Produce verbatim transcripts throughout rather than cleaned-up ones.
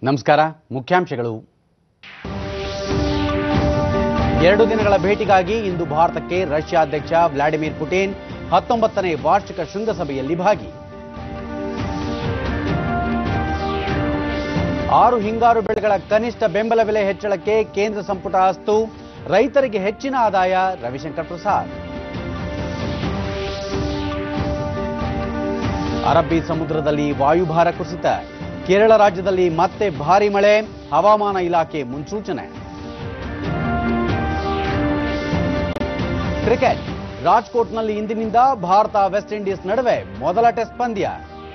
ನಮಸ್ಕಾರ. ಮುಖ್ಯಾಂಶಗಳು. ಎರಡು ದಿನಗಳ ಭೇಟಿಗಾಗಿ ಇಂದು ಭಾರತಕ್ಕೆ ರಷ್ಯಾ ಅಧ್ಯಕ್ಷ ವ್ಲಾಡಿಮಿರ್ ಪುಟಿನ್ ಹತ್ತೊಂಬತ್ತನೇ ವಾರ್ಷಿಕ ಶೃಂಗಸಭೆಯಲ್ಲಿ ಭಾಗಿ. ಆರು ಹಿಂಗಾರು ಬೆಳೆಗಳ ಕನಿಷ್ಠ ಬೆಂಬಲ ಬೆಲೆ ಹೆಚ್ಚಳಕ್ಕೆ ಕೇಂದ್ರ ಸಂಪುಟ ಅಸ್ತು, ರೈತರಿಗೆ ಹೆಚ್ಚಿನ ಆದಾಯ. ರವಿಶಂಕರ್ ಪ್ರಸಾದ್. ಅರಬ್ಬಿ ಸಮುದ್ರದಲ್ಲಿ ವಾಯುಭಾರ ಕುಸಿತ, ಕೇರಳ ರಾಜ್ಯದಲ್ಲಿ ಮತ್ತೆ ಭಾರೀ ಮಳೆ, ಹವಾಮಾನ ಇಲಾಖೆ ಮುನ್ಸೂಚನೆ. ಕ್ರಿಕೆಟ್. ರಾಜ್ಕೋಟ್ನಲ್ಲಿ ಇಂದಿನಿಂದ ಭಾರತ ವೆಸ್ಟ್ ಇಂಡೀಸ್ ನಡುವೆ ಮೊದಲ ಟೆಸ್ಟ್ ಪಂದ್ಯ.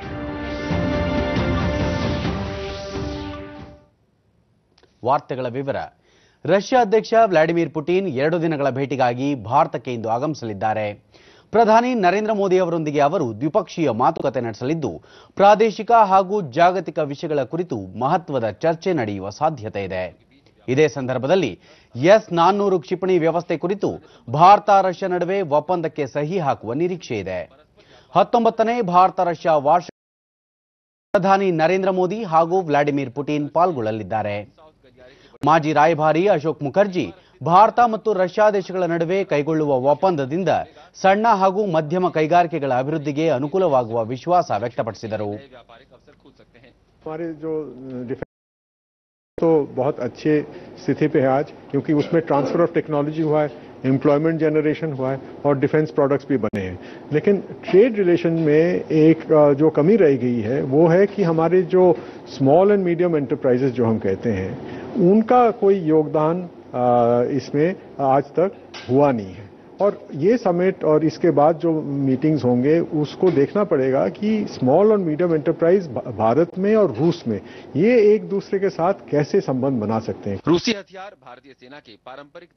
ವಾರ್ತೆಗಳ ವಿವರ. ರಷ್ಯಾ ಅಧ್ಯಕ್ಷ ವ್ಲಾಡಿಮಿರ್ ಪುಟಿನ್ ಎರಡು ದಿನಗಳ ಭೇಟಿಗಾಗಿ ಭಾರತಕ್ಕೆ ಇಂದು ಆಗಮಿಸಲಿದ್ದಾರೆ. ಪ್ರಧಾನಿ ನರೇಂದ್ರ ಮೋದಿ ಅವರೊಂದಿಗೆ ಅವರು ದ್ವಿಪಕ್ಷೀಯ ಮಾತುಕತೆ ನಡೆಸಲಿದ್ದು, ಪ್ರಾದೇಶಿಕ ಹಾಗೂ ಜಾಗತಿಕ ವಿಷಯಗಳ ಕುರಿತು ಮಹತ್ವದ ಚರ್ಚೆ ನಡೆಯುವ ಸಾಧ್ಯತೆ ಇದೆ. ಇದೇ ಸಂದರ್ಭದಲ್ಲಿ ಎಸ್ ನಾನ್ನೂರು ಕ್ಷಿಪಣಿ ವ್ಯವಸ್ಥೆ ಕುರಿತು ಭಾರತ ರಷ್ಯಾ ನಡುವೆ ಒಪ್ಪಂದಕ್ಕೆ ಸಹಿ ಹಾಕುವ ನಿರೀಕ್ಷೆ ಇದೆ. ಹತ್ತೊಂಬತ್ತನೇ ಭಾರತ ರಷ್ಯಾ ವಾರ್ಷಿಕ ಪ್ರಧಾನಿ ನರೇಂದ್ರ ಮೋದಿ ಹಾಗೂ ವ್ಲಾಡಿಮಿರ್ ಪುಟಿನ್ ಪಾಲ್ಗೊಳ್ಳಲಿದ್ದಾರೆ. ಮಾಜಿ ರಾಯಭಾರಿ ಅಶೋಕ್ ಮುಖರ್ಜಿ ಭಾರತ ಮತ್ತು ರಷ್ಯಾ ದೇಶಗಳ ನಡುವೆ ಕೈಗೊಳ್ಳುವ ಒಪ್ಪಂದದಿಂದ ಸಣ್ಣ ಹಾಗೂ ಮಧ್ಯಮ ಕೈಗಾರಿಕೆಗಳ ಅಭಿವೃದ್ಧಿಗೆ ಅನುಕೂಲವಾಗುವ ವಿಶ್ವಾಸ ವ್ಯಕ್ತಪಡಿಸಿದರು. तो बहुत अच्छे स्थिति पे है आज, क्योंकि उसमें ट्रांसफर ऑफ टेक्नोलॉजी हुआ है, एम्प्लॉयमेंट जनरेशन हुआ है और डिफेंस प्रोडक्ट्स भी बने हैं. लेकिन ट्रेड रिलेशन में एक जो कमी रह गई है वो है कि हमारे जो स्मॉल एंड मीडियम एंटरप्राइजेस जो हम कहते हैं उनका कोई योगदान इसमें आज तक हुआ नहीं है. और ये समिट और इसके बाद जो मीटिंग्स होंगे उसको देखना पड़ेगा कि स्मॉल और मीडियम एंटरप्राइज भारत में और रूस में ये एक दूसरे के साथ कैसे संबंध बना सकते हैं. रूसी हथियार भारतीय सेना के पारंपरिक.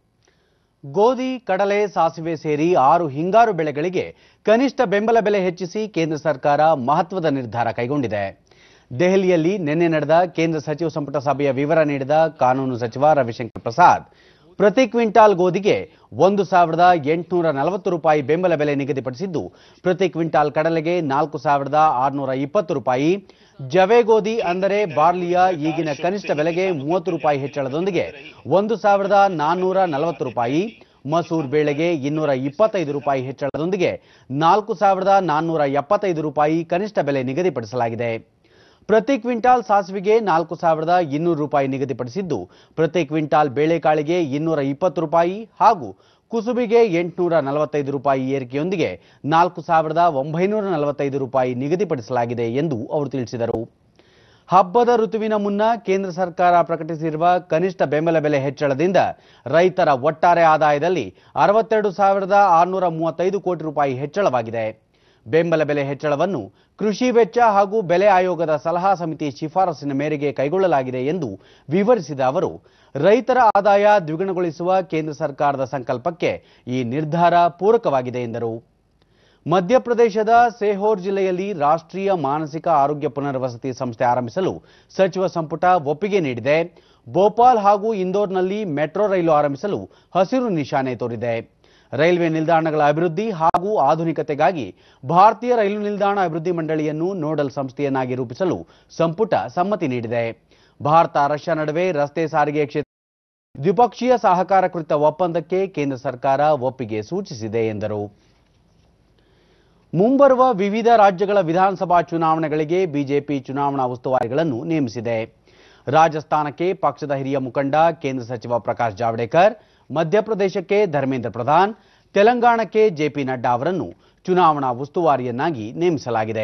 ಗೋಧಿ, ಕಡಲೆ, ಸಾಸಿವೆ ಸೇರಿ ಆರು ಹಿಂಗಾರು ಬೆಳೆಗಳಿಗೆ ಕನಿಷ್ಠ ಬೆಂಬಲ ಬೆಲೆ ಹೆಚ್ಚಿಸಿ ಕೇಂದ್ರ ಸರ್ಕಾರ ಮಹತ್ವದ ನಿರ್ಧಾರ ಕೈಗೊಂಡಿದೆ. ದೆಹಲಿಯಲ್ಲಿ ನಿನ್ನೆ ನಡೆದ ಕೇಂದ್ರ ಸಚಿವ ಸಂಪುಟ ಸಭೆಯ ವಿವರ ನೀಡಿದ ಕಾನೂನು ಸಚಿವ ರವಿಶಂಕರ್ ಪ್ರಸಾದ್, ಪ್ರತಿ ಕ್ವಿಂಟಾಲ್ ಗೋಧಿಗೆ ಒಂದು ಸಾವಿರದ ಎಂಟುನೂರ ನಲವತ್ತು ರೂಪಾಯಿ ಬೆಂಬಲ ಬೆಲೆ ನಿಗದಿಪಡಿಸಿದ್ದು, ಪ್ರತಿ ಕ್ವಿಂಟಾಲ್ ಕಡಲೆಗೆ ನಾಲ್ಕು ಸಾವಿರದ ಆರುನೂರ ಇಪ್ಪತ್ತು ರೂಪಾಯಿ, ಜವೆ ಗೋಧಿ ಅಂದರೆ ಬಾರ್ಲಿಯ ಈಗಿನ ಕನಿಷ್ಠ ಬೆಲೆಗೆ ಮೂವತ್ತು ರೂಪಾಯಿ ಹೆಚ್ಚಳದೊಂದಿಗೆ ಒಂದು ಸಾವಿರದ ನಾನ್ನೂರ ನಲವತ್ತು ರೂಪಾಯಿ, ಮಸೂರ್ ಬೇಳೆಗೆ ಇನ್ನೂರ ಇಪ್ಪತ್ತೈದು ರೂಪಾಯಿ ಹೆಚ್ಚಳದೊಂದಿಗೆ ನಾಲ್ಕು ಸಾವಿರದ ನಾನ್ನೂರ ಎಪ್ಪತ್ತೈದು ರೂಪಾಯಿ ಕನಿಷ್ಠ ಬೆಲೆ ನಿಗದಿಪಡಿಸಲಾಗಿದೆ. ಪ್ರತಿ ಕ್ವಿಂಟಾಲ್ ಸಾಸಿವೆಗೆ ನಾಲ್ಕು ಸಾವಿರದ ಇನ್ನೂರು ರೂಪಾಯಿ ನಿಗದಿಪಡಿಸಿದ್ದು, ಪ್ರತಿ ಕ್ವಿಂಟಾಲ್ ಬೇಳೆಕಾಳಿಗೆ ಇನ್ನೂರ ಇಪ್ಪತ್ತು ರೂಪಾಯಿ ಹಾಗೂ ಕುಸುಬಿಗೆ ಎಂಟುನೂರ ನಲವತ್ತೈದು ರೂಪಾಯಿ ಏರಿಕೆಯೊಂದಿಗೆ ನಾಲ್ಕು ಸಾವಿರದ ಒಂಬೈನೂರ ನಲವತ್ತೈದು ರೂಪಾಯಿ ನಿಗದಿಪಡಿಸಲಾಗಿದೆ ಎಂದು ಅವರು ತಿಳಿಸಿದರು. ಹಬ್ಬದ ಋತುವಿನ ಮುನ್ನ ಕೇಂದ್ರ ಸರ್ಕಾರ ಪ್ರಕಟಿಸಿರುವ ಕನಿಷ್ಠ ಬೆಂಬಲ ಬೆಲೆ ಹೆಚ್ಚಳದಿಂದ ರೈತರ ಒಟ್ಟಾರೆ ಆದಾಯದಲ್ಲಿ ಅರವತ್ತೆರಡು ಸಾವಿರದ ಆರುನೂರ ಮೂವತ್ತೈದು ಕೋಟಿ ರೂಪಾಯಿ ಹೆಚ್ಚಳವಾಗಿದೆ. ಬೆಂಬಲ ಬೆಲೆ ಹೆಚ್ಚಳವನ್ನು ಕೃಷಿ ವೆಚ್ಚ ಹಾಗೂ ಬೆಲೆ ಆಯೋಗದ ಸಲಹಾ ಸಮಿತಿ ಶಿಫಾರಸಿನ ಮೇರೆಗೆ ಕೈಗೊಳ್ಳಲಾಗಿದೆ ಎಂದು ವಿವರಿಸಿದ ಅವರು, ರೈತರ ಆದಾಯ ದ್ವಿಗುಣಗೊಳಿಸುವ ಕೇಂದ್ರ ಸರ್ಕಾರದ ಸಂಕಲ್ಪಕ್ಕೆ ಈ ನಿರ್ಧಾರ ಪೂರಕವಾಗಿದೆ ಎಂದರು. ಮಧ್ಯಪ್ರದೇಶದ ಸೇಹೋರ್ ಜಿಲ್ಲೆಯಲ್ಲಿ ರಾಷ್ಟ್ರೀಯ ಮಾನಸಿಕ ಆರೋಗ್ಯ ಪುನರ್ವಸತಿ ಸಂಸ್ಥೆ ಆರಂಭಿಸಲು ಸಚಿವ ಸಂಪುಟ ಒಪ್ಪಿಗೆ ನೀಡಿದೆ. ಭೋಪಾಲ್ ಹಾಗೂ ಇಂದೋರ್ನಲ್ಲಿ ಮೆಟ್ರೋ ರೈಲು ಆರಂಭಿಸಲು ಹಸಿರು ನಿಶಾನೆ ತೋರಿದೆ. ರೈಲ್ವೆ ನಿಲ್ದಾಣಗಳ ಅಭಿವೃದ್ಧಿ ಹಾಗೂ ಆಧುನಿಕತೆಗಾಗಿ ಭಾರತೀಯ ರೈಲು ನಿಲ್ದಾಣ ಅಭಿವೃದ್ಧಿ ಮಂಡಳಿಯನ್ನು ನೋಡಲ್ ಸಂಸ್ಥೆಯನ್ನಾಗಿ ರೂಪಿಸಲು ಸಂಪುಟ ಸಮ್ಮತಿ ನೀಡಿದೆ. ಭಾರತ ರಷ್ಯಾ ನಡುವೆ ರಸ್ತೆ ಸಾರಿಗೆ ಕ್ಷೇತ್ರ ದ್ವಿಪಕ್ಷೀಯ ಸಹಕಾರ ಕುರಿತ ಒಪ್ಪಂದಕ್ಕೆ ಕೇಂದ್ರ ಸರ್ಕಾರ ಒಪ್ಪಿಗೆ ಸೂಚಿಸಿದೆ ಎಂದರು. ಮುಂಬರುವ ವಿವಿಧ ರಾಜ್ಯಗಳ ವಿಧಾನಸಭಾ ಚುನಾವಣೆಗಳಿಗೆ ಬಿಜೆಪಿ ಚುನಾವಣಾ ಉಸ್ತುವಾರಿಗಳನ್ನು ನೇಮಿಸಿದೆ. ರಾಜಸ್ಥಾನಕ್ಕೆ ಪಕ್ಷದ ಹಿರಿಯ ಮುಖಂಡ ಕೇಂದ್ರ ಸಚಿವ ಪ್ರಕಾಶ್ ಜಾವಡೇಕರ್, ಮಧ್ಯಪ್ರದೇಶಕ್ಕೆ ಧರ್ಮೇಂದ್ರ ಪ್ರಧಾನ್, ತೆಲಂಗಾಣಕ್ಕೆ ಜೆಪಿ ನಡ್ಡಾ ಅವರನ್ನು ಚುನಾವಣಾ ಉಸ್ತುವಾರಿಯನ್ನಾಗಿ ನೇಮಿಸಲಾಗಿದೆ.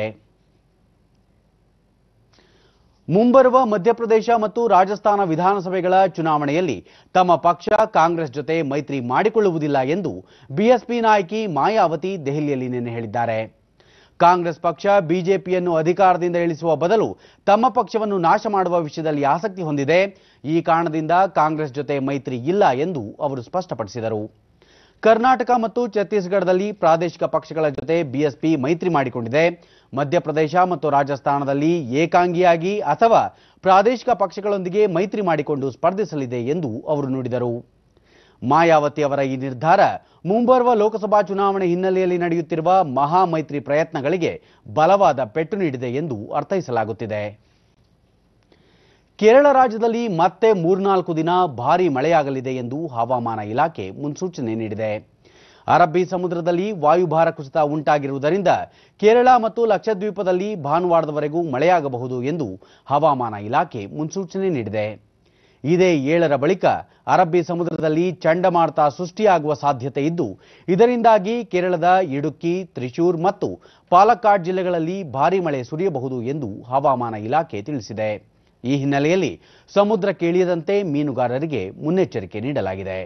ಮುಂಬರುವ ಮಧ್ಯಪ್ರದೇಶ ಮತ್ತು ರಾಜಸ್ಥಾನ ವಿಧಾನಸಭೆಗಳ ಚುನಾವಣೆಯಲ್ಲಿ ತಮ್ಮ ಪಕ್ಷ ಕಾಂಗ್ರೆಸ್ ಜೊತೆ ಮೈತ್ರಿ ಮಾಡಿಕೊಳ್ಳುವುದಿಲ್ಲ ಎಂದು ಬಿಎಸ್ಪಿ ನಾಯಕಿ ಮಾಯಾವತಿ ದೆಹಲಿಯಲ್ಲಿ ನಿನ್ನೆ ಹೇಳಿದ್ದಾರೆ. ಕಾಂಗ್ರೆಸ್ ಪಕ್ಷ ಬಿಜೆಪಿಯನ್ನು ಅಧಿಕಾರದಿಂದ ಇಳಿಸುವ ಬದಲು ತಮ್ಮ ಪಕ್ಷವನ್ನು ನಾಶ ಮಾಡುವ ವಿಷಯದಲ್ಲಿ ಆಸಕ್ತಿ ಹೊಂದಿದೆ. ಈ ಕಾರಣದಿಂದ ಕಾಂಗ್ರೆಸ್ ಜೊತೆ ಮೈತ್ರಿ ಇಲ್ಲ ಎಂದು ಅವರು ಸ್ಪಷ್ಟಪಡಿಸಿದರು. ಕರ್ನಾಟಕ ಮತ್ತು ಛತ್ತೀಸ್ಗಢದಲ್ಲಿ ಪ್ರಾದೇಶಿಕ ಪಕ್ಷಗಳ ಜೊತೆ ಬಿಎಸ್ಪಿ ಮೈತ್ರಿ ಮಾಡಿಕೊಂಡಿದೆ. ಮಧ್ಯಪ್ರದೇಶ ಮತ್ತು ರಾಜಸ್ಥಾನದಲ್ಲಿ ಏಕಾಂಗಿಯಾಗಿ ಅಥವಾ ಪ್ರಾದೇಶಿಕ ಪಕ್ಷಗಳೊಂದಿಗೆ ಮೈತ್ರಿ ಮಾಡಿಕೊಂಡು ಸ್ಪರ್ಧಿಸಲಿದೆ ಎಂದು ಅವರು ನುಡಿದರು. ಮಾಯಾವತಿ ಅವರ ಈ ನಿರ್ಧಾರ ಮುಂಬರುವ ಲೋಕಸಭಾ ಚುನಾವಣೆ ಹಿನ್ನೆಲೆಯಲ್ಲಿ ನಡೆಯುತ್ತಿರುವ ಮಹಾ ಮೈತ್ರಿ ಪ್ರಯತ್ನಗಳಿಗೆ ಬಲವಾದ ಪೆಟ್ಟು ನೀಡಿದೆ ಎಂದು ಅರ್ಥೈಸಲಾಗುತ್ತಿದೆ. ಕೇರಳ ರಾಜ್ಯದಲ್ಲಿ ಮತ್ತೆ ಮೂರ್ನಾಲ್ಕು ದಿನ ಭಾರೀ ಮಳೆಯಾಗಲಿದೆ ಎಂದು ಹವಾಮಾನ ಇಲಾಖೆ ಮುನ್ಸೂಚನೆ ನೀಡಿದೆ. ಅರಬ್ಬಿ ಸಮುದ್ರದಲ್ಲಿ ವಾಯುಭಾರ ಕುಸಿತ ಉಂಟಾಗಿರುವುದರಿಂದ ಕೇರಳ ಮತ್ತು ಲಕ್ಷದ್ವೀಪದಲ್ಲಿ ಭಾನುವಾರದವರೆಗೂ ಮಳೆಯಾಗಬಹುದು ಎಂದು ಹವಾಮಾನ ಇಲಾಖೆ ಮುನ್ಸೂಚನೆ ನೀಡಿದೆ. ಇದೇ ಏಳರ ಬಳಿಕ ಅರಬ್ಬಿ ಸಮುದ್ರದಲ್ಲಿ ಚಂಡಮಾರುತ ಸೃಷ್ಟಿಯಾಗುವ ಸಾಧ್ಯತೆ ಇದ್ದು, ಇದರಿಂದಾಗಿ ಕೇರಳದ ಇಡುಕ್ಕಿ, ತ್ರಿಶೂರ್ ಮತ್ತು ಪಾಲಕ್ಕಾಡ್ ಜಿಲ್ಲೆಗಳಲ್ಲಿ ಭಾರೀ ಮಳೆ ಸುರಿಯಬಹುದು ಎಂದು ಹವಾಮಾನ ಇಲಾಖೆ ತಿಳಿಸಿದೆ. ಈ ಹಿನ್ನೆಲೆಯಲ್ಲಿ ಸಮುದ್ರಕ್ಕೆ ಇಳಿಯದಂತೆ ಮೀನುಗಾರರಿಗೆ ಮುನ್ನೆಚ್ಚರಿಕೆ ನೀಡಲಾಗಿದೆ.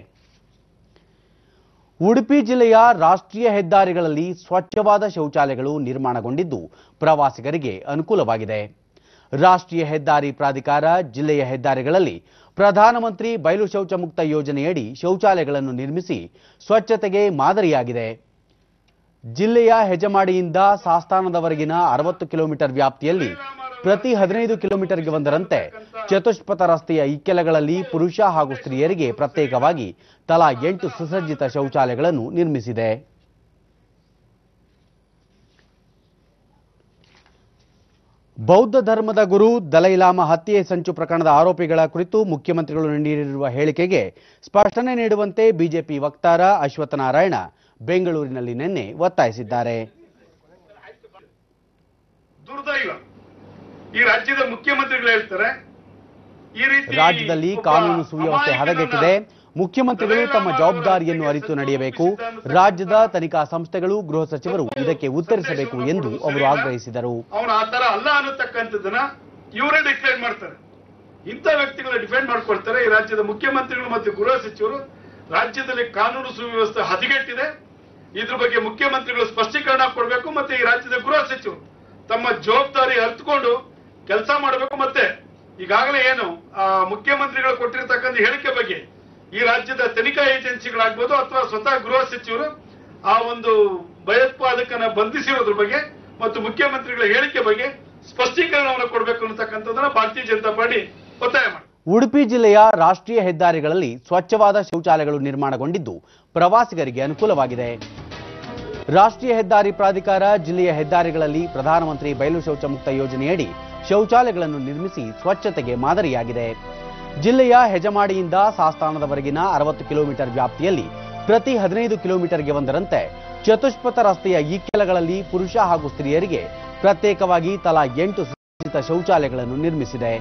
ಉಡುಪಿ ಜಿಲ್ಲೆಯ ರಾಷ್ಟ್ರೀಯ ಹೆದ್ದಾರಿಗಳಲ್ಲಿ ಸ್ವಚ್ಛವಾದ ಶೌಚಾಲಯಗಳು ನಿರ್ಮಾಣಗೊಂಡಿದ್ದು ಪ್ರವಾಸಿಗರಿಗೆ ಅನುಕೂಲವಾಗಿದೆ. ರಾಷ್ಟ್ರೀಯ ಹೆದ್ದಾರಿ ಪ್ರಾಧಿಕಾರ ಜಿಲ್ಲೆಯ ಹೆದ್ದಾರಿಗಳಲ್ಲಿ ಪ್ರಧಾನಮಂತ್ರಿ ಬಯಲು ಶೌಚ ಮುಕ್ತ ಯೋಜನೆಯಡಿ ಶೌಚಾಲಯಗಳನ್ನು ನಿರ್ಮಿಸಿ ಸ್ವಚ್ಛತೆಗೆ ಮಾದರಿಯಾಗಿದೆ. ಜಿಲ್ಲೆಯ ಹೆಜಮಾಡಿಯಿಂದ ಸಾಸ್ತಾನದವರೆಗಿನ ಅರವತ್ತು ಕಿಲೋಮೀಟರ್ ವ್ಯಾಪ್ತಿಯಲ್ಲಿ ಪ್ರತಿ ಹದಿನೈದು ಕಿಲೋಮೀಟರ್ಗೆ ಒಂದರಂತೆ ಚತುಷ್ಪಥ ರಸ್ತೆಯ ಇಕ್ಕೆಲಗಳಲ್ಲಿ ಪುರುಷ ಹಾಗೂ ಸ್ತ್ರೀಯರಿಗೆ ಪ್ರತ್ಯೇಕವಾಗಿ ತಲಾ ಎಂಟು ಸುಸಜ್ಜಿತ ಶೌಚಾಲಯಗಳನ್ನು ನಿರ್ಮಿಸಿದೆ. ಬೌದ್ಧ ಧರ್ಮದ ಗುರು ದಲೈಲಾಮಾ ಹತ್ಯೆ ಸಂಚು ಪ್ರಕರಣದ ಆರೋಪಿಗಳ ಕುರಿತು ಮುಖ್ಯಮಂತ್ರಿಗಳು ನೀಡಿರುವ ಹೇಳಿಕೆಗೆ ಸ್ಪಷ್ಟನೆ ನೀಡುವಂತೆ ಬಿಜೆಪಿ ವಕ್ತಾರ ಅಶ್ವತ್ಥ ನಾರಾಯಣ ಬೆಂಗಳೂರಿನಲ್ಲಿ ನಿನ್ನೆ ಒತ್ತಾಯಿಸಿದ್ದಾರೆ. ದುರ್ದೈವ ಈ ರಾಜ್ಯದ ಮುಖ್ಯಮಂತ್ರಿಗಳು ಹೇಳ್ತಾರೆ, ಈ ರೀತಿ ರಾಜ್ಯದಲ್ಲಿ ಕಾನೂನು ಸುವ್ಯವಸ್ಥೆ ಹದಗೆಟ್ಟಿದೆ. ಮುಖ್ಯಮಂತ್ರಿಗಳು ತಮ್ಮ ಜವಾಬ್ದಾರಿಯನ್ನು ಅರಿತು ನಡೆಯಬೇಕು. ರಾಜ್ಯದ ತನಿಖಾ ಸಂಸ್ಥೆಗಳು, ಗೃಹ ಸಚಿವರು ಇದಕ್ಕೆ ಉತ್ತರಿಸಬೇಕು ಎಂದು ಅವರು ಆಗ್ರಹಿಸಿದರು. ಅವನು ಆ ತರ ಅಲ್ಲ ಅನ್ನತಕ್ಕಂಥದ್ದನ್ನ ಇವರೇ ಡಿಕ್ಲೇರ್ ಮಾಡ್ತಾರೆ. ಇಂಥ ವ್ಯಕ್ತಿಗಳ ಡಿಫೆಂಡ್ ಮಾಡ್ಕೊಳ್ತಾರೆ. ಈ ರಾಜ್ಯದ ಮುಖ್ಯಮಂತ್ರಿಗಳು ಮತ್ತು ಗೃಹ ಸಚಿವರು ರಾಜ್ಯದಲ್ಲಿ ಕಾನೂನು ಸುವ್ಯವಸ್ಥೆ ಹದಗೆಟ್ಟಿದೆ, ಇದ್ರ ಬಗ್ಗೆ ಮುಖ್ಯಮಂತ್ರಿಗಳು ಸ್ಪಷ್ಟೀಕರಣ ಕೊಡಬೇಕು. ಮತ್ತೆ ಈ ರಾಜ್ಯದ ಗೃಹ ಸಚಿವರು ತಮ್ಮ ಜವಾಬ್ದಾರಿ ಅರ್ಥಕೊಂಡು ಕೆಲಸ ಮಾಡಬೇಕು. ಮತ್ತೆ ಈಗಾಗಲೇ ಏನು ಮುಖ್ಯಮಂತ್ರಿಗಳು ಕೊಟ್ಟಿರ್ತಕ್ಕಂಥ ಹೇಳಿಕೆ ಬಗ್ಗೆ ಈ ರಾಜ್ಯದ ತನಿಖಾ ಏಜೆನ್ಸಿಗಳಾಗ್ಬೋದು ಅಥವಾ ಸ್ವತಃ ಗೃಹ ಸಚಿವರು ಆ ಒಂದು ಭಯೋತ್ಪಾದಕನ ಬಂಧಿಸಿರೋದ್ರ ಬಗ್ಗೆ ಮತ್ತು ಮುಖ್ಯಮಂತ್ರಿಗಳ ಹೇಳಿಕೆ ಬಗ್ಗೆ ಸ್ಪಷ್ಟೀಕರಣವನ್ನು ಕೊಡಬೇಕು ಅನ್ನತಕ್ಕಂಥದ್ದನ್ನ ಭಾರತೀಯ ಜನತಾ ಪಾರ್ಟಿ ಒತ್ತಾಯ ಮಾಡಿ. ಉಡುಪಿ ಜಿಲ್ಲೆಯ ರಾಷ್ಟ್ರೀಯ ಹೆದ್ದಾರಿಗಳಲ್ಲಿ ಸ್ವಚ್ಛವಾದ ಶೌಚಾಲಯಗಳು ನಿರ್ಮಾಣಗೊಂಡಿದ್ದು ಪ್ರವಾಸಿಗರಿಗೆ ಅನುಕೂಲವಾಗಿದೆ. ರಾಷ್ಟ್ರೀಯ ಹೆದ್ದಾರಿ ಪ್ರಾಧಿಕಾರ ಜಿಲ್ಲೆಯ ಹೆದ್ದಾರಿಗಳಲ್ಲಿ ಪ್ರಧಾನಮಂತ್ರಿ ಬಯಲು ಶೌಚ ಮುಕ್ತ ಯೋಜನೆಯಡಿ ಶೌಚಾಲಯಗಳನ್ನು ನಿರ್ಮಿಸಿ ಸ್ವಚ್ಛತೆಗೆ ಮಾದರಿಯಾಗಿದೆ. ಜಿಲ್ಲೆಯ ಹೆಜಮಾಡಿಯಿಂದ ಸಾಸ್ತಾನದವರೆಗಿನ ಅರವತ್ತು ಕಿಲೋಮೀಟರ್ ವ್ಯಾಪ್ತಿಯಲ್ಲಿ ಪ್ರತಿ ಹದಿನೈದು ಕಿಲೋಮೀಟರ್ಗೆ ಒಂದರಂತೆ ಚತುಷ್ಪಥ ರಸ್ತೆಯ ಇಕ್ಕೆಲಗಳಲ್ಲಿ ಪುರುಷ ಹಾಗೂ ಸ್ತ್ರೀಯರಿಗೆ ಪ್ರತ್ಯೇಕವಾಗಿ ತಲಾ ಎಂಟು ಸುಸಜ್ಜಿತ ಶೌಚಾಲಯಗಳನ್ನು ನಿರ್ಮಿಸಿದೆ.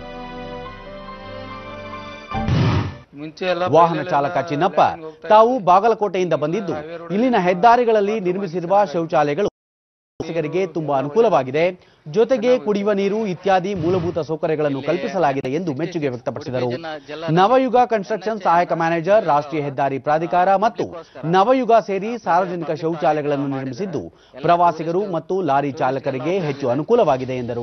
ವಾಹನ ಚಾಲಕ ಚಿನ್ನಪ್ಪ ತಾವು ಬಾಗಲಕೋಟೆಯಿಂದ ಬಂದಿದ್ದು ಇಲ್ಲಿನ ಹೆದ್ದಾರಿಗಳಲ್ಲಿ ನಿರ್ಮಿಸಿರುವ ಶೌಚಾಲಯಗಳು ಪ್ರವಾಸಿಗರಿಗೆ ತುಂಬಾ ಅನುಕೂಲವಾಗಿದೆ. ಜೊತೆಗೆ ಕುಡಿಯುವ ನೀರು ಇತ್ಯಾದಿ ಮೂಲಭೂತ ಸೌಕರ್ಯಗಳನ್ನು ಕಲ್ಪಿಸಲಾಗಿದೆ ಎಂದು ಮೆಚ್ಚುಗೆ ವ್ಯಕ್ತಪಡಿಸಿದರು. ನವಯುಗ ಕನ್ಸ್ಟ್ರಕ್ಷನ್ ಸಹಾಯಕ ಮ್ಯಾನೇಜರ್, ರಾಷ್ಟ್ರೀಯ ಹೆದ್ದಾರಿ ಪ್ರಾಧಿಕಾರ ಮತ್ತು ನವಯುಗ ಸೇರಿ ಸಾರ್ವಜನಿಕ ಶೌಚಾಲಯಗಳನ್ನು ನಿರ್ಮಿಸಿದ್ದು ಪ್ರವಾಸಿಗರು ಮತ್ತು ಲಾರಿ ಚಾಲಕರಿಗೆ ಹೆಚ್ಚು ಅನುಕೂಲವಾಗಿದೆ ಎಂದರು.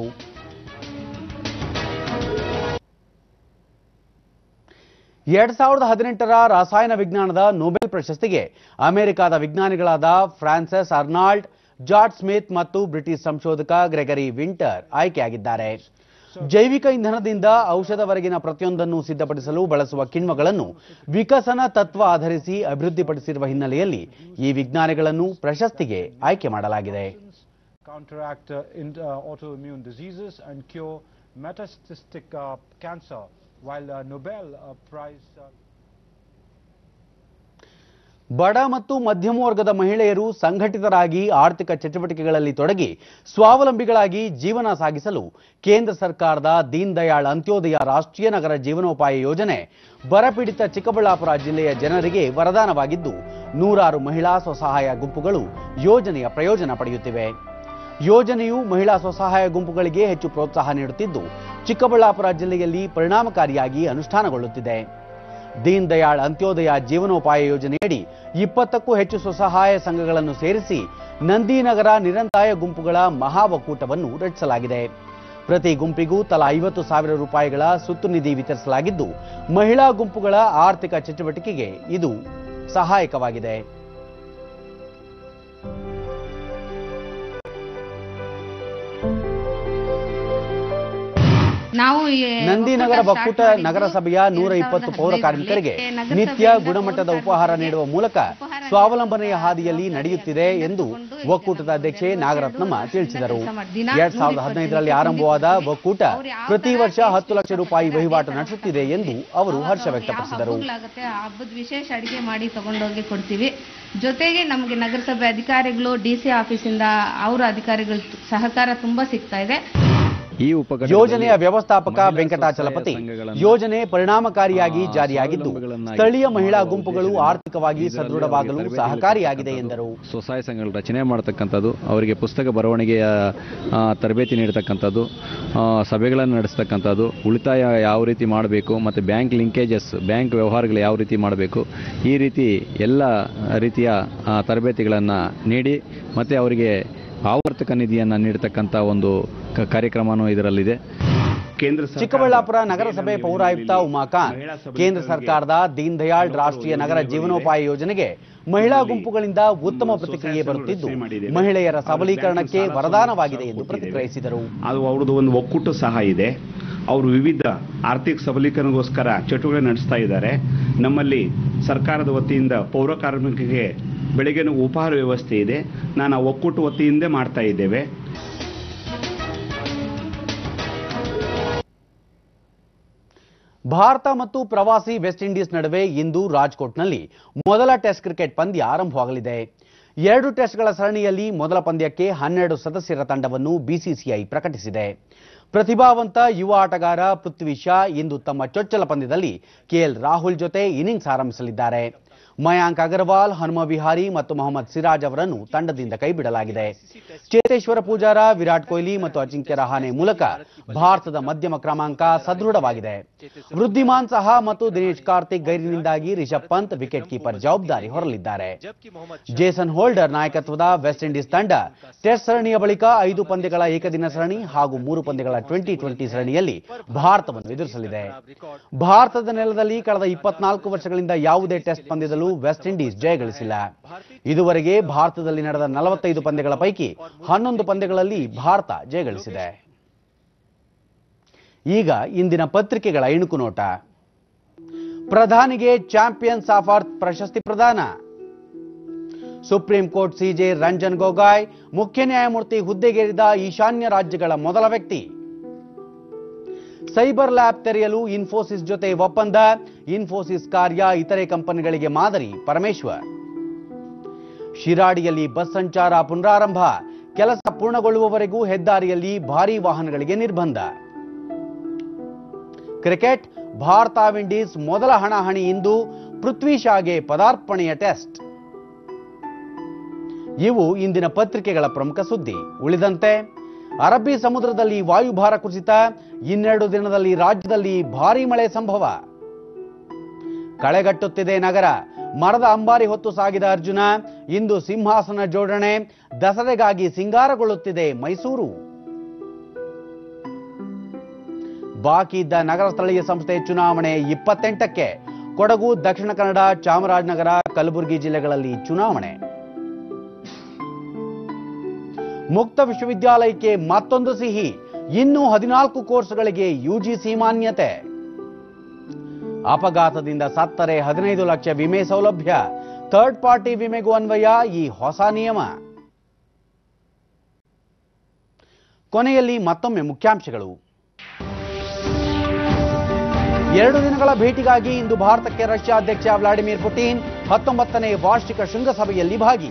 ಎರಡ್ ಸಾವಿರದ ಹದಿನೆಂಟರ ರಾಸಾಯನ ವಿಜ್ಞಾನದ ನೊಬೆಲ್ ಪ್ರಶಸ್ತಿಗೆ ಅಮೆರಿಕದ ವಿಜ್ಞಾನಿಗಳಾದ ಫ್ರಾನ್ಸಿಸ್ ಅರ್ನಾಲ್ಡ್, ಜಾರ್ಜ್ ಸ್ಮಿತ್ ಮತ್ತು ಬ್ರಿಟಿಷ್ ಸಂಶೋಧಕ ಗ್ರೆಗರಿ ವಿಂಟರ್ ಆಯ್ಕೆಯಾಗಿದ್ದಾರೆ. ಜೈವಿಕ ಇಂಧನದಿಂದ ಔಷಧವರೆಗಿನ ಪ್ರತಿಯೊಂದನ್ನು ಸಿದ್ಧಪಡಿಸಲು ಬಳಸುವ ಕಿಣ್ವಗಳನ್ನು ವಿಕಸನ ತತ್ವ ಆಧರಿಸಿ ಅಭಿವೃದ್ಧಿಪಡಿಸಿರುವ ಹಿನ್ನೆಲೆಯಲ್ಲಿ ಈ ವಿಜ್ಞಾನಿಗಳನ್ನು ಪ್ರಶಸ್ತಿಗೆ ಆಯ್ಕೆ ಮಾಡಲಾಗಿದೆ. counteract uh, autoimmune diseases and cure metastatic uh, cancer, while uh, Nobel uh, Prize uh, ಬಡ ಮತ್ತು ಮಧ್ಯಮ ವರ್ಗದ ಮಹಿಳೆಯರು ಸಂಘಟಿತರಾಗಿ ಆರ್ಥಿಕ ಚಟುವಟಿಕೆಗಳಲ್ಲಿ ತೊಡಗಿ ಸ್ವಾವಲಂಬಿಗಳಾಗಿ ಜೀವನ ಸಾಗಿಸಲು ಕೇಂದ್ರ ಸರ್ಕಾರದ ದೀನ್ ದಯಾಳ್ ಅಂತ್ಯೋದಯ ರಾಷ್ಟ್ರೀಯ ನಗರ ಜೀವನೋಪಾಯ ಯೋಜನೆ ಬರಪೀಡಿತ ಚಿಕ್ಕಬಳ್ಳಾಪುರ ಜಿಲ್ಲೆಯ ಜನರಿಗೆ ವರದಾನವಾಗಿದ್ದು ನೂರಾರು ಮಹಿಳಾ ಸ್ವಸಹಾಯ ಗುಂಪುಗಳು ಯೋಜನೆಯ ಪ್ರಯೋಜನ ಪಡೆಯುತ್ತಿವೆ. ಯೋಜನೆಯು ಮಹಿಳಾ ಸ್ವಸಹಾಯ ಗುಂಪುಗಳಿಗೆ ಹೆಚ್ಚು ಪ್ರೋತ್ಸಾಹ ನೀಡುತ್ತಿದ್ದು ಚಿಕ್ಕಬಳ್ಳಾಪುರ ಜಿಲ್ಲೆಯಲ್ಲಿ ಪರಿಣಾಮಕಾರಿಯಾಗಿ ಅನುಷ್ಠಾನಗೊಳ್ಳುತ್ತಿದೆ. ದೀನ್ ದಯಾಳ್ ಅಂತ್ಯೋದಯ ಜೀವನೋಪಾಯ ಯೋಜನೆಯಡಿ ಇಪ್ಪತ್ತಕ್ಕೂ ಹೆಚ್ಚು ಸ್ವಸಹಾಯ ಸಂಘಗಳನ್ನು ಸೇರಿಸಿ ನಂದಿನಗರ ನಿರಂತಾಯ ಗುಂಪುಗಳ ಮಹಾ ಒಕ್ಕೂಟವನ್ನು ರಚಿಸಲಾಗಿದೆ. ಪ್ರತಿ ಗುಂಪಿಗೂ ತಲಾ ಐವತ್ತು ಸಾವಿರ ರೂಪಾಯಿಗಳ ಸುತ್ತು ನಿಧಿ ವಿತರಿಸಲಾಗಿದ್ದು ಮಹಿಳಾ ಗುಂಪುಗಳ ಆರ್ಥಿಕ ಚಟುವಟಿಕೆಗೆ ಇದು ಸಹಾಯಕವಾಗಿದೆ. ನಾವು ನಂದಿನಗರ ಒಕ್ಕೂಟ ನಗರಸಭೆಯ ನೂರ ಇಪ್ಪತ್ತು ಪೌರ ಕಾರ್ಮಿಕರಿಗೆ ನಿತ್ಯ ಗುಣಮಟ್ಟದ ಉಪಹಾರ ನೀಡುವ ಮೂಲಕ ಸ್ವಾವಲಂಬನೆಯ ಹಾದಿಯಲ್ಲಿ ನಡೆಯುತ್ತಿದೆ ಎಂದು ಒಕ್ಕೂಟದ ಅಧ್ಯಕ್ಷೆ ನಾಗರತ್ನಮ್ಮ ತಿಳಿಸಿದರು. ಎರಡ್ ಸಾವಿರದ ಹದಿನೈದರಲ್ಲಿ ಆರಂಭವಾದ ಒಕ್ಕೂಟ ಪ್ರತಿ ವರ್ಷ ಹತ್ತು ಲಕ್ಷ ರೂಪಾಯಿ ವಹಿವಾಟು ನಡೆಸುತ್ತಿದೆ ಎಂದು ಅವರು ಹರ್ಷ ವ್ಯಕ್ತಪಡಿಸಿದರು. ಹಬ್ಬದ ವಿಶೇಷ ಅಡಿಗೆ ಮಾಡಿ ತಗೊಂಡೋಗಿ ಕೊಡ್ತೀವಿ. ಜೊತೆಗೆ ನಮಗೆ ನಗರಸಭೆ ಅಧಿಕಾರಿಗಳು ಡಿಸಿ ಆಫೀಸಿಂದ ಅವರ ಅಧಿಕಾರಿಗಳ ಸಹಕಾರ ತುಂಬಾ ಸಿಗ್ತಾ ಇದೆ. ಈ ಯೋಜನೆಯ ವ್ಯವಸ್ಥಾಪಕ ವೆಂಕಟಾಚಲಪತಿ ಯೋಜನೆ ಪರಿಣಾಮಕಾರಿಯಾಗಿ ಜಾರಿಯಾಗಿದ್ದು ಸ್ಥಳೀಯ ಮಹಿಳಾ ಗುಂಪುಗಳು ಆರ್ಥಿಕವಾಗಿ ಸದೃಢವಾಗಲು ಸಹಕಾರಿಯಾಗಿದೆ ಎಂದರು. ಸ್ವಸಹಾಯ ಸಂಘಗಳ ರಚನೆ ಮಾಡತಕ್ಕಂಥದ್ದು, ಅವರಿಗೆ ಪುಸ್ತಕ ಬರವಣಿಗೆಯ ತರಬೇತಿ ನೀಡತಕ್ಕಂಥದ್ದು, ಸಭೆಗಳನ್ನು ನಡೆಸ್ತಕ್ಕಂಥದ್ದು, ಉಳಿತಾಯ ಯಾವ ರೀತಿ ಮಾಡಬೇಕು ಮತ್ತು ಬ್ಯಾಂಕ್ ಲಿಂಕೇಜಸ್ ಬ್ಯಾಂಕ್ ವ್ಯವಹಾರಗಳು ಯಾವ ರೀತಿ ಮಾಡಬೇಕು, ಈ ರೀತಿ ಎಲ್ಲ ರೀತಿಯ ತರಬೇತಿಗಳನ್ನು ನೀಡಿ ಮತ್ತು ಅವರಿಗೆ ಆವರ್ತಕ ನಿಧಿಯನ್ನು ನೀಡತಕ್ಕಂಥ ಒಂದು ಕಾರ್ಯಕ್ರಮನೂ ಇದರಲ್ಲಿದೆ. ಚಿಕ್ಕಬಳ್ಳಾಪುರ ನಗರಸಭೆ ಪೌರಾಯುಕ್ತ ಉಮಾಕಾಂತ್ ಕೇಂದ್ರ ಸರ್ಕಾರದ ದೀನ್ ದಯಾಳ್ ರಾಷ್ಟ್ರೀಯ ನಗರ ಜೀವನೋಪಾಯ ಯೋಜನೆಗೆ ಮಹಿಳಾ ಗುಂಪುಗಳಿಂದ ಉತ್ತಮ ಪ್ರತಿಕ್ರಿಯೆ ಬರುತ್ತಿದ್ದು ಮಹಿಳೆಯರ ಸಬಲೀಕರಣಕ್ಕೆ ವರದಾನವಾಗಿದೆ ಎಂದು ಪ್ರತಿಕ್ರಿಯಿಸಿದರು. ಅದು ಅವ್ರದ್ದು ಒಂದು ಒಕ್ಕೂಟ ಸಹ ಇದೆ. ಅವರು ವಿವಿಧ ಆರ್ಥಿಕ ಸಬಲೀಕರಣಗೋಸ್ಕರ ಚಟುವಟಿಕೆ ನಡೆಸ್ತಾ ಇದ್ದಾರೆ. ನಮ್ಮಲ್ಲಿ ಸರ್ಕಾರದ ವತಿಯಿಂದ ಪೌರ ಕಾರ್ಮಿಕರಿಗೆ ಬೆಳಗಿನ ಉಪಹಾರ ವ್ಯವಸ್ಥೆ ಇದೆ. ನಾನು ಆ ಒಕ್ಕೂಟ ವತಿಯಿಂದ ಮಾಡ್ತಾ ಇದ್ದೇವೆ. ಭಾರತ ಮತ್ತು ಪ್ರವಾಸಿ ವೆಸ್ಟ್ ಇಂಡೀಸ್ ನಡುವೆ ಇಂದು ರಾಜ್ಕೋಟ್ನಲ್ಲಿ ಮೊದಲ ಟೆಸ್ಟ್ ಕ್ರಿಕೆಟ್ ಪಂದ್ಯ ಆರಂಭವಾಗಲಿದೆ. ಎರಡು ಟೆಸ್ಟ್ಗಳ ಸರಣಿಯಲ್ಲಿ ಮೊದಲ ಪಂದ್ಯಕ್ಕೆ ಹನ್ನೆರಡು ಸದಸ್ಯರ ತಂಡವನ್ನು ಬಿಸಿಸಿಐ ಪ್ರಕಟಿಸಿದೆ. ಪ್ರತಿಭಾವಂತ ಯುವ ಆಟಗಾರ ಪೃಥ್ವಿ ಶಾ ಇಂದು ತಮ್ಮ ಚೊಚ್ಚಲ ಪಂದ್ಯದಲ್ಲಿ ಕೆಎಲ್ ರಾಹುಲ್ ಜೊತೆ ಇನ್ನಿಂಗ್ಸ್ ಆರಂಭಿಸಲಿದ್ದಾರೆ. ಮಯಾಂಕ್ ಅಗರ್ವಾಲ್, ಹನುಮ ವಿಹಾರಿ ಮತ್ತು ಮೊಹಮ್ಮದ್ ಸಿರಾಜ್ ಅವರನ್ನು ತಂಡದಿಂದ ಕೈಬಿಡಲಾಗಿದೆ. ಚೇತೇಶ್ವರ ಪೂಜಾರ, ವಿರಾಟ್ ಕೊಹ್ಲಿ ಮತ್ತು ಅಜಿಂಕ್ಯ ರಹಾನೆ ಮೂಲಕ ಭಾರತದ ಮಧ್ಯಮ ಕ್ರಮಾಂಕ ಸದೃಢವಾಗಿದೆ. ವೃದ್ಧಿಮಾನ್ ಸಹಾ ಮತ್ತು ದಿನೇಶ್ ಕಾರ್ತಿಕ್ ಗೈರಿನಿಂದಾಗಿ ರಿಷಬ್ ಪಂತ್ ವಿಕೆಟ್ ಕೀಪರ್ ಜವಾಬ್ದಾರಿ ಹೊರಲಿದ್ದಾರೆ. ಜೇಸನ್ ಹೋಲ್ಡರ್ ನಾಯಕತ್ವದ ವೆಸ್ಟ್ ಇಂಡೀಸ್ ತಂಡ ಟೆಸ್ಟ್ ಸರಣಿಯ ಬಳಿಕ ಐದು ಪಂದ್ಯಗಳ ಏಕದಿನ ಸರಣಿ ಹಾಗೂ ಮೂರು ಪಂದ್ಯಗಳ ಟ್ವೆಂಟಿ ಟ್ವೆಂಟಿ ಸರಣಿಯಲ್ಲಿ ಭಾರತವನ್ನು ಎದುರಿಸಲಿದೆ. ಭಾರತದ ನೆಲದಲ್ಲಿ ಕಳೆದ ಇಪ್ಪತ್ನಾಲ್ಕು ವರ್ಷಗಳಿಂದ ಯಾವುದೇ ಟೆಸ್ಟ್ ಪಂದ್ಯದಲ್ಲೂ ವೆಸ್ಟ್ ಇಂಡೀಸ್ ಜಯಗಳಿಸಿಲ್ಲ. ಇದುವರೆಗೆ ಭಾರತದಲ್ಲಿ ನಡೆದ ನಲವತ್ತೈದು ಪಂದ್ಯಗಳ ಪೈಕಿ ಹನ್ನೊಂದು ಪಂದ್ಯಗಳಲ್ಲಿ ಭಾರತ ಜಯಗಳಿಸಿದೆ. ಈಗ ಇಂದಿನ ಪತ್ರಿಕೆಗಳ ಇಣುಕು ನೋಟ. ಪ್ರಧಾನಿಗೆ ಚಾಂಪಿಯನ್ಸ್ ಆಫ್ ಅರ್ತ್ ಪ್ರಶಸ್ತಿ ಪ್ರದಾನ. Supreme court CJ Ranjan Gogoi ಮುಖ್ಯ ನ್ಯಾಯಮೂರ್ತಿ ಹುದ್ದೆಗೇರಿದ ಈಶಾನ್ಯ ರಾಜ್ಯಗಳ ಮೊದಲ ವ್ಯಕ್ತಿ. ಸೈಬರ್ ಲ್ಯಾಬ್ ತೆರೆಯಲು ಇನ್ಫೋಸಿಸ್ ಜೊತೆ ಒಪ್ಪಂದ. ಇನ್ಫೋಸಿಸ್ ಕಾರ್ಯ ಇತರೆ ಕಂಪನಿಗಳಿಗೆ ಮಾದರಿ. ಪರಮೇಶ್ವರ್. ಶಿರಾಡಿಯಲ್ಲಿ ಬಸ್ ಸಂಚಾರ ಪುನರಾರಂಭ. ಕೆಲಸ ಪೂರ್ಣಗೊಳ್ಳುವವರೆಗೂ ಹೆದ್ದಾರಿಯಲ್ಲಿ ಭಾರೀ ವಾಹನಗಳಿಗೆ ನಿರ್ಬಂಧ. ಕ್ರಿಕೆಟ್ ಭಾರತ ವಿಂಡೀಸ್ ಮೊದಲ ಹಣಾಹಣಿ ಇಂದು. ಪೃಥ್ವಿ ಶಾಗೆ ಪದಾರ್ಪಣೆಯ ಟೆಸ್ಟ್. ಇವು ಇಂದಿನ ಪತ್ರಿಕೆಗಳ ಪ್ರಮುಖ ಸುದ್ದಿ. ಉಳಿದಂತೆ ಅರಬ್ಬಿ ಸಮುದ್ರದಲ್ಲಿ ವಾಯುಭಾರ ಕುಸಿತ. ಇನ್ನೆರಡು ದಿನದಲ್ಲಿ ರಾಜ್ಯದಲ್ಲಿ ಭಾರೀ ಮಳೆ ಸಂಭವ. ಕಳೆಗಟ್ಟುತ್ತಿದೆ ನಗರ. ಮರದ ಅಂಬಾರಿ ಹೊತ್ತು ಸಾಗಿದ ಅರ್ಜುನ. ಇಂದು ಸಿಂಹಾಸನ ಜೋಡಣೆ. ದಸರೆಗಾಗಿ ಸಿಂಗಾರಗೊಳ್ಳುತ್ತಿದೆ ಮೈಸೂರು. ಬಾಕಿ ಇದ್ದ ನಗರ ಸ್ಥಳೀಯ ಸಂಸ್ಥೆ ಚುನಾವಣೆ ಇಪ್ಪತ್ತೆಂಟಕ್ಕೆ. ಕೊಡಗು, ದಕ್ಷಿಣ ಕನ್ನಡ, ಚಾಮರಾಜನಗರ, ಕಲಬುರಗಿ ಜಿಲ್ಲೆಗಳಲ್ಲಿ ಚುನಾವಣೆ. ಮುಕ್ತ ವಿಶ್ವವಿದ್ಯಾಲಯಕ್ಕೆ ಮತ್ತೊಂದು ಸಿಹಿ. ಇನ್ನೂ ಹದಿನಾಲ್ಕು ಕೋರ್ಸ್ಗಳಿಗೆ ಯುಜಿಸಿ ಮಾನ್ಯತೆ. ಅಪಘಾತದಿಂದ ಸತ್ತರೆ ಹದಿನೈದು ಲಕ್ಷ ವಿಮೆ ಸೌಲಭ್ಯ. ಥರ್ಡ್ ಪಾರ್ಟಿ ವಿಮೆಗೂ ಅನ್ವಯ ಈ ಹೊಸ ನಿಯಮ. ಕೊನೆಯಲ್ಲಿ ಮತ್ತೊಮ್ಮೆ ಮುಖ್ಯಾಂಶಗಳು. ಎರಡು ದಿನಗಳ ಭೇಟಿಗಾಗಿ ಇಂದು ಭಾರತಕ್ಕೆ ರಷ್ಯಾ ಅಧ್ಯಕ್ಷ ವ್ಲಾಡಿಮಿರ್ ಪುಟಿನ್. ಹತ್ತೊಂಬತ್ತನೇ ವಾರ್ಷಿಕ ಶೃಂಗಸಭೆಯಲ್ಲಿ ಭಾಗಿ.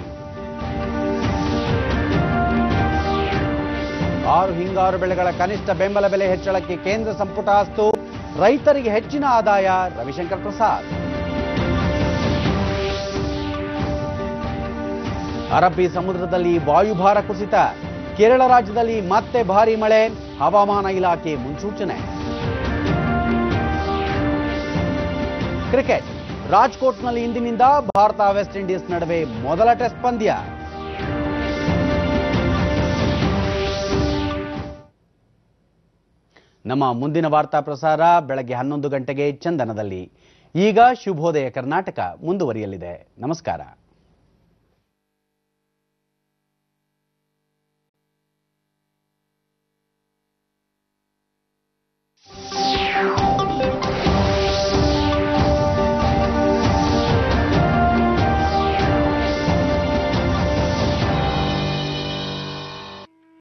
ಆರು ಹಿಂಗಾರು ಬೆಳೆಗಳ ಕನಿಷ್ಠ ಬೆಂಬಲ ಬೆಲೆ ಹೆಚ್ಚಳಕ್ಕೆ ಕೇಂದ್ರ ಸಂಪುಟ ಅಸ್ತು. ರೈತರಿಗೆ ಹೆಚ್ಚಿನ ಆದಾಯ. ರವಿಶಂಕರ್ ಪ್ರಸಾದ್. ಅರಬ್ಬಿ ಸಮುದ್ರದಲ್ಲಿ ವಾಯುಭಾರ ಕುಸಿತ. ಕೇರಳ ರಾಜ್ಯದಲ್ಲಿ ಮತ್ತೆ ಭಾರೀ ಮಳೆ. ಹವಾಮಾನ ಇಲಾಖೆ ಮುನ್ಸೂಚನೆ. ಕ್ರಿಕೆಟ್ ರಾಜ್ಕೋಟ್ನಲ್ಲಿ ಇಂದಿನಿಂದ ಭಾರತ ವೆಸ್ಟ್ ಇಂಡೀಸ್ ನಡುವೆ ಮೊದಲ ಟೆಸ್ಟ್ ಪಂದ್ಯ. ನಮ್ಮ ಮುಂದಿನ ವಾರ್ತಾ ಪ್ರಸಾರ ಬೆಳಗ್ಗೆ ಹನ್ನೊಂದು ಗಂಟೆಗೆ ಚಂದನದಲ್ಲಿ. ಈಗ ಶುಭೋದಯ ಕರ್ನಾಟಕ ಮುಂದುವರಿಯಲಿದೆ. ನಮಸ್ಕಾರ.